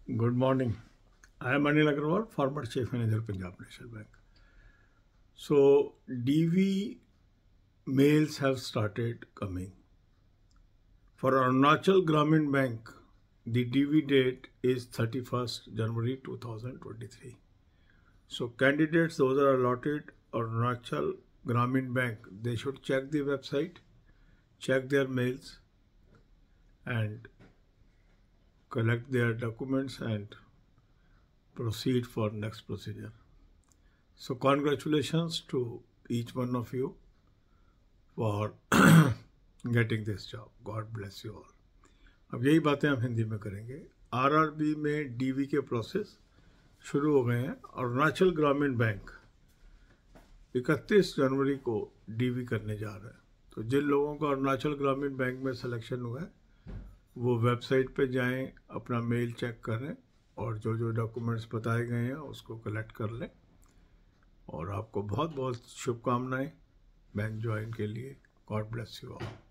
Good morning. I am Anil Agrawal, former Chief Manager, Punjab National Bank. So, DV mails have started coming. For Arunachal Gramin Bank, the DV date is 31st January 2023. So, candidates, those are allotted Arunachal Gramin Bank, they should check the website, check their mails, and collect their documents and proceed for next procedure. So congratulations to each one of you for getting this job. God bless you all. अब यही बातें हम हिंदी में करेंगे। RRB में DV के process शुरू हो गए हैं। अरुणाचल ग्रामीण बैंक 31 जनवरी को डीवी करने जा रहा है। तो जिन लोगों का अरुणाचल ग्रामीण बैंक में सिलेक्शन हुआ है वो वेबसाइट पे जाएं, अपना मेल चेक करें और जो जो डॉक्यूमेंट्स बताए गए हैं उसको कलेक्ट कर लें। और आपको बहुत बहुत शुभकामनाएं बैंक ज्वाइन के लिए। God bless you all.